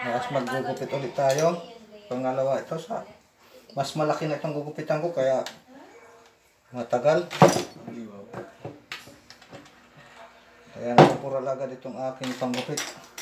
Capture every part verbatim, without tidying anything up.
Mas maggugupit ulit tayo. Pangalawa ito sa mas malaki na itong gugupitan ko kaya matagal. Kaya napupural agad itong aking panggupit.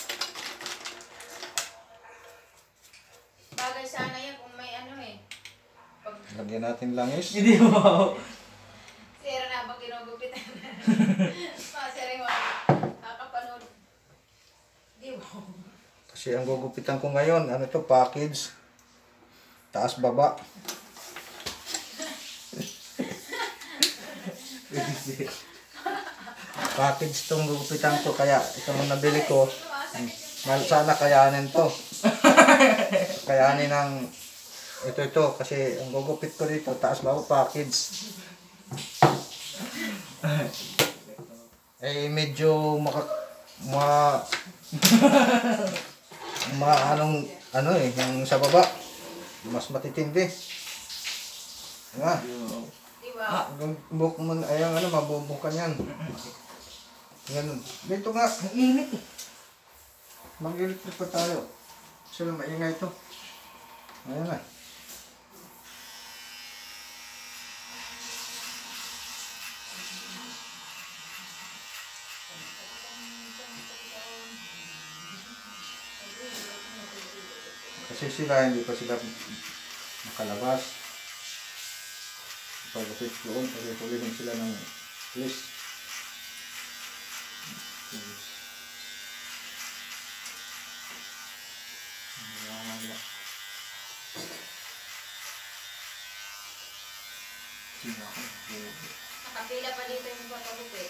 Bagay sana yan kung may ano eh. Pag... Lagyan natin langis. Hindi mo. Sira na bang ginugupitan? Masira yung kakapanood. Di mo. Kasi ang gugupitan ko ngayon, ano ito, package. Taas baba. Package itong gugupitan ko, kaya itong nabili ko. Sana kayanin to. Kayanin ng ito ito kasi ang gugupit ko dito taas baba package. Eh medyo maka ma ma anong ano eh yung sa baba mas matitindi. Nga. Diba? Ah, buk mo ayang ano mabubukan yan. Ganun. Dito nga, ang init eh. Mag-electric pa tayo. Sila maingay ito. Ayan na. Kasi sila hindi pa sila nakalabas. Pag-upit doon, pag-ulitin sila ng list. Nakapila pa dito yung papagupit.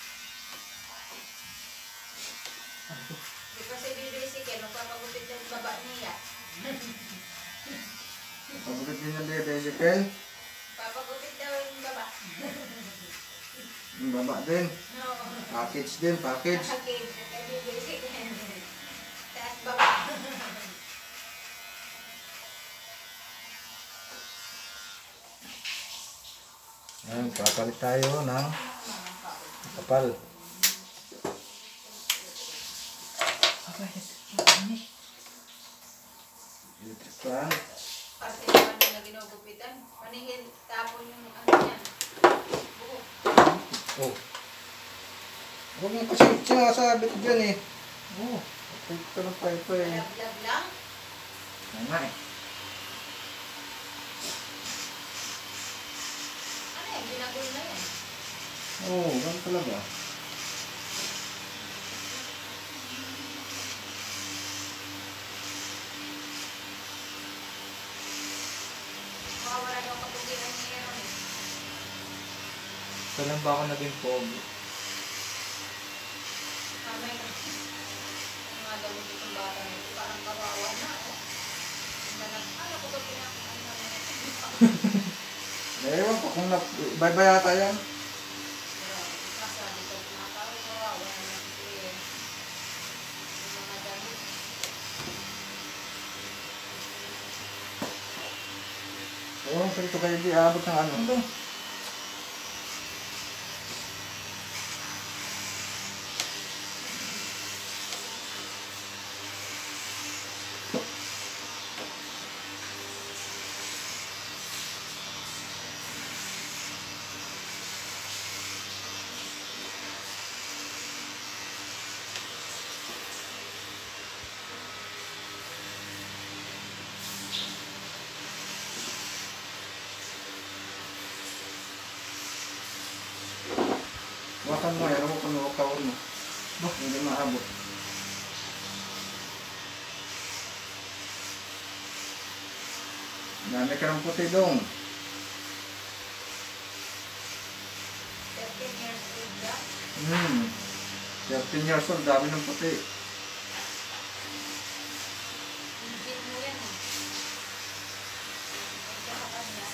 Di pa si Bibisikin, magpapagupit yung baba niya. Pag-upit din ng Bibisikin? Papagupit daw yung baba. Yung baba din? No. Package din, package. Package, kay Bibisikin. Taas baba. Ayan, papalit tayo ng kapal. Electric fan. Parte naman nila ginugupitan. Paningin, tapon yung ano yan. Buko. Oh. Huwag mo kasi sinasabi ko dyan eh. Oh, ito na pa ito eh. Laglag lang. Ayan nga eh. Ano yan? Binagol na yan. Oo, oh, ganun talaga. Makawala daw kapugiran niya yan. Kailan ba ako naging pogi? Mamay na. Ang mga gamit itong bata na ito. Parang kawawa na. Oh. Ano ko ba pinakaman na Eh, ewan ko kung na-bye ba yata yan? masabi ko na parang kawawa na ito yung mga gamit. Ewan ko ito kayo di abot ng ano. Ito. Wakan mo, alam mo kung wakawin mo. Bah, hindi maabot. Dami ka ng puti dong. thirteen years old ka? Hmm. thirteen years old, dami ng puti. Hindi mo yan eh. Pagkakapan yan.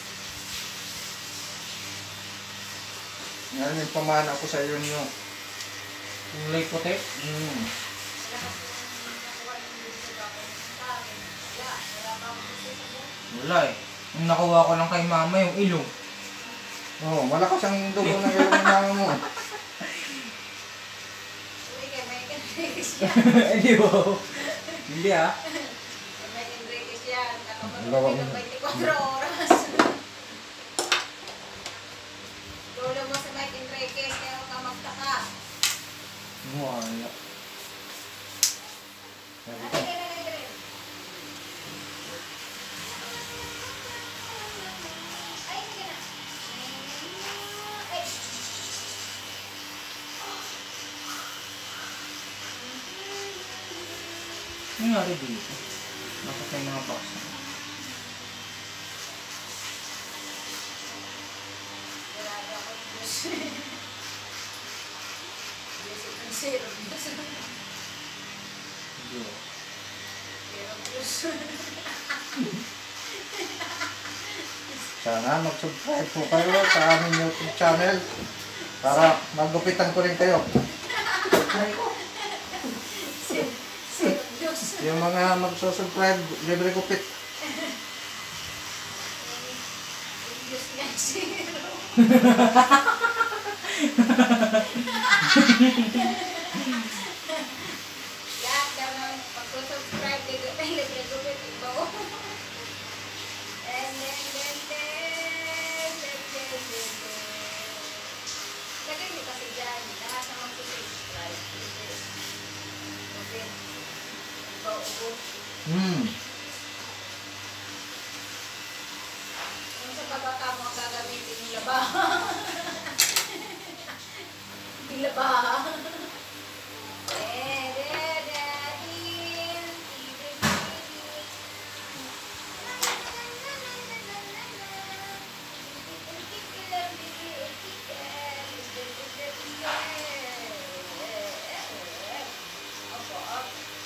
Yan, may pamana ko sa iyo nyo. Kulay puti? Hmm. Wala kasi yung nakuha yung gusto ka kung sa akin. Wala. Wala pa akong gusto sa buhay. Wala eh. Yung nakuha ko lang kay mama, yung ilong. Oh, malakas ang dugo ng ilong ng mama mo. Uy, kay Michael Davis yan. Hindi mo. Hindi ah. Gawa mo. twenty-four oras. Lolo mo sa Mike Enriquez, kaya huwag ka magtaka. Wala. Ay, ay, ay, ay, ay. Ay, sige na. Ay. Ano nangyari dito? Bakit may mga box? Grabe ako ng Diyos. Diyos ang zero. Diyos ang Hindi. zero. Diyos. Sana mag-subscribe po kayo sa aming YouTube channel para magupitan ko rin kayo. Zero. Zero. Diyos. Yung mga magsusubscribe, libre gupit. Diyos nga zero. Lahat naman pagsusubscribe, libre libre gupit, iba ko. And then, then, then, then, then, then, then. Lagay niyo kasi dyan, lahat na magsusubscribe, libre gupit. Iba ko. Hmm. Kung sa pagkaka mo ang gagamitin yung labahan. Yung labahan. Eh, de, de, din, di, di, di, Opo, opo.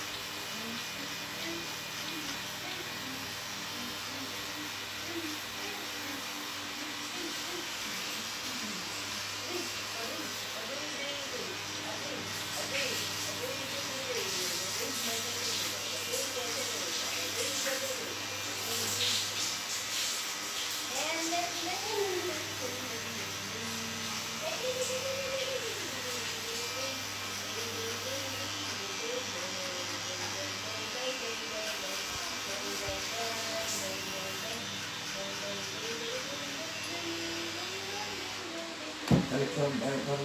Balik ko, balik ko.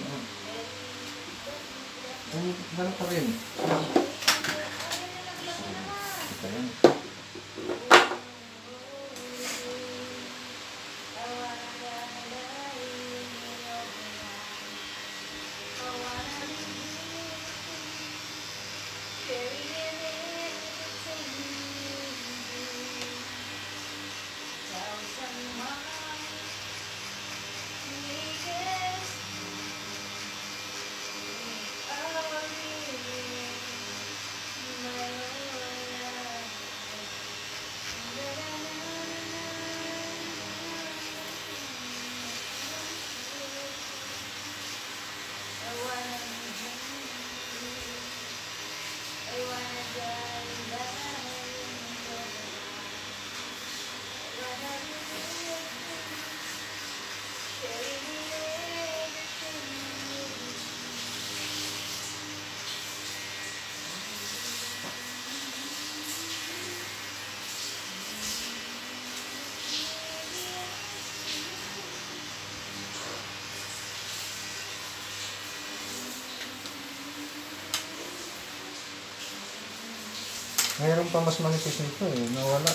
Ay, balik pa rin. Ito yan. Mayroon pa mas manipis nito eh, nawala.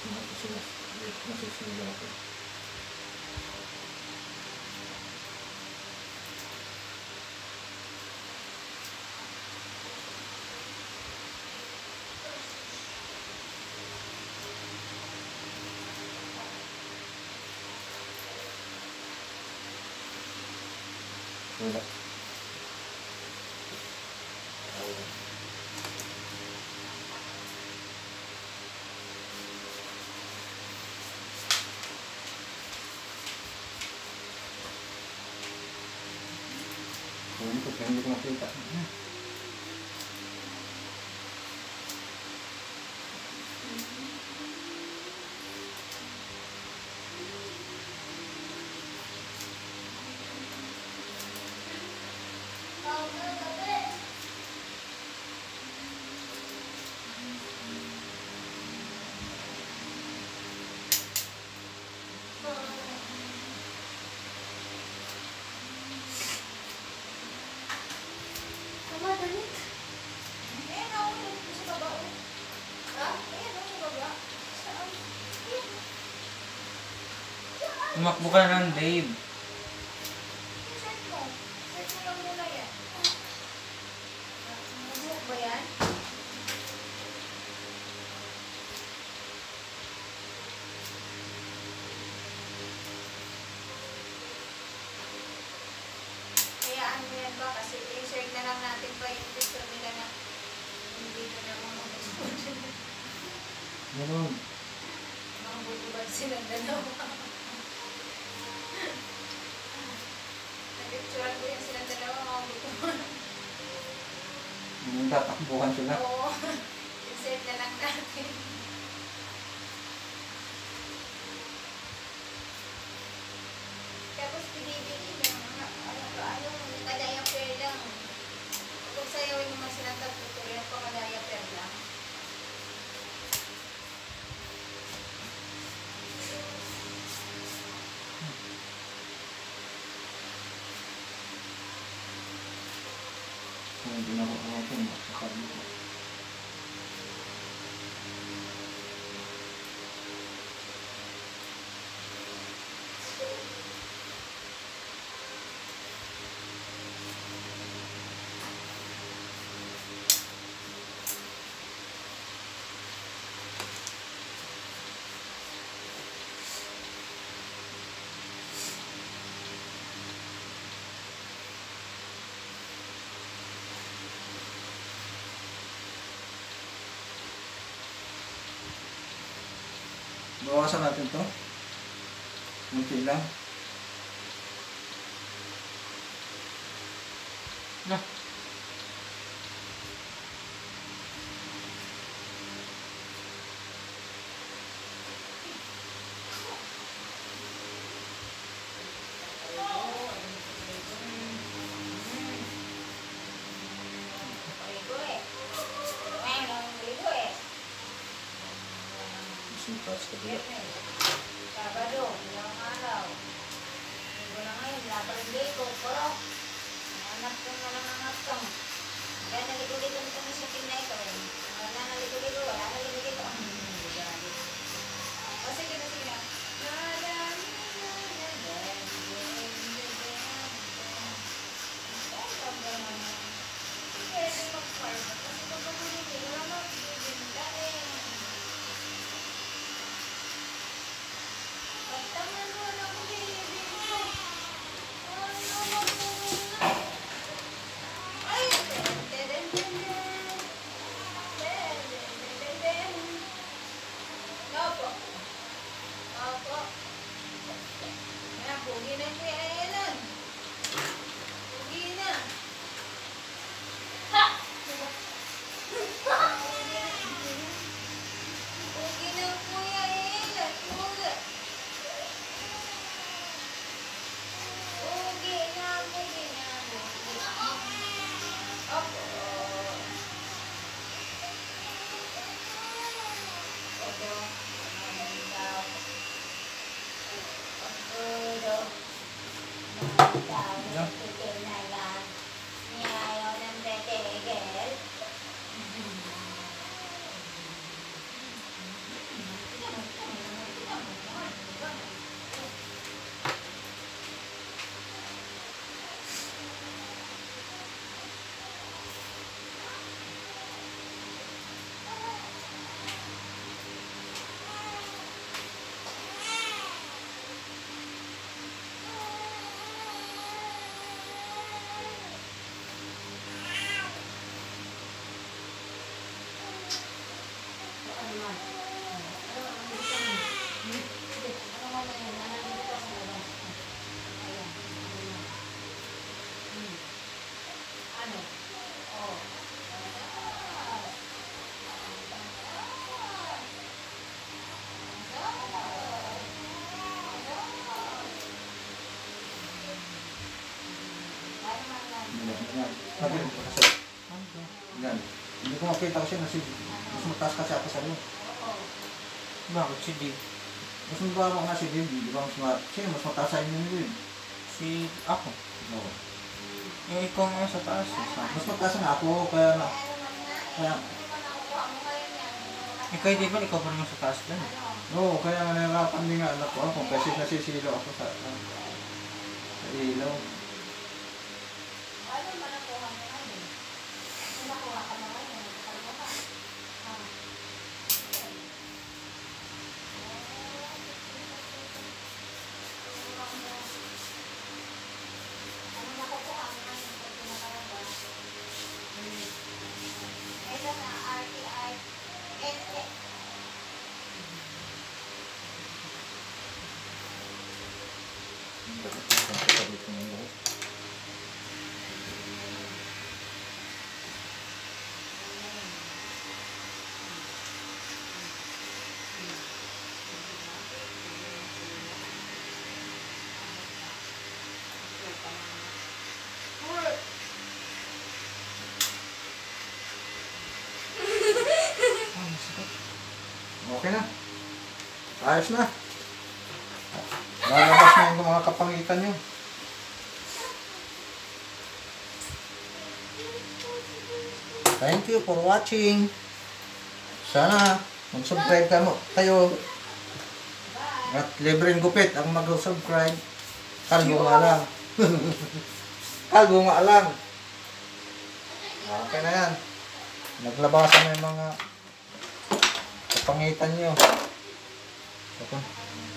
Masilas. Masisila ako. Wala. Hindi ko, hindi ko makita. Tama, dalit. Eh, naulog ko sa baba. oh. Ha? Eh, ano sa baba? Saan? Eh. Saan? Tumakbo ka ng Dave. Set mo. Set mo lang muna yan. Nagbuhok ba yan? Hayaan mo yan ba? Kasi insert na lang natin pa yung picture nila na hindi na naman mag-export. Ganun. Mga butubad silang dalawa. Nag-picturean ko yan silang dalawa, mga butubad. Yung tatakbuhan sila. Oo. Insert na lang natin. Tapos pinibili niya, mga ano ba, ano, kadaya per lang. Kung sayawin naman silang tagtutuloy, pa kadaya per lang. Hindi na ako ako sa kanila. Bawasan natin to. Munti lang. Na. Maligo eh. Ayun, maligo eh. Sipas ka dito. Sabado, ilang araw. Linggo na ngayon, laban dito, pero anak ko na lang ang anak. Kaya naligo-ligo nito na sa kin na ito. Wala naligo-ligo, wala naligo-ligo. O sige na, sige na. Pwede mag-farm. Kasi kapag hindi, wala magbibinda eh. Pagtaman mo na ko binibig ko. Ano mo muna? Ay! Ten, ten, ten, ten. Ten, ten, ten, Sabi ko kasi, yan. Hindi ko makita kasi nasi, mas mataas kasi ako sa'yo. Bakit si Dave? Mas mababa nga si Dave, di ba? Mas ma sino mas mataas sa inyo yun? Si ako. Oo. Eh, ikaw nga sa taas. eh, sa- Mas mataas nga ako, kaya na, kaya, Ikaw, di ba? Ikaw pa naman sa taas lang. oo, kaya nga nahirapan din nga anak ko ako kasi nasisilo ako sa, uh, sa ilaw. Ang sakit. Okay na. Ayos na. Lalabas na yung mga kapangitan nyo. Thank you for watching. Sana mag-subscribe ka mo tayo. At libreng gupit ang mag-subscribe. Kalbo nga lang. Kalbo nga lang. Okay na yan. Naglabasan na yung mga kapangitan nyo. Okay.